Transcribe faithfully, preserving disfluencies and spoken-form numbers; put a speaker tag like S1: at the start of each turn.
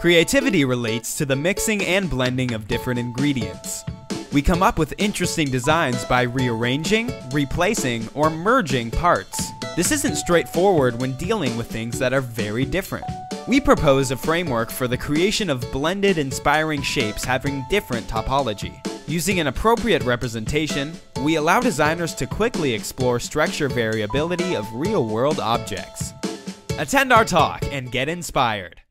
S1: Creativity relates to the mixing and blending of different ingredients. We come up with interesting designs by rearranging, replacing, or merging parts. This isn't straightforward when dealing with things that are very different. We propose a framework for the creation of blended, inspiring shapes having different topology. Using an appropriate representation, we allow designers to quickly explore structure variability of real-world objects. Attend our talk and get inspired.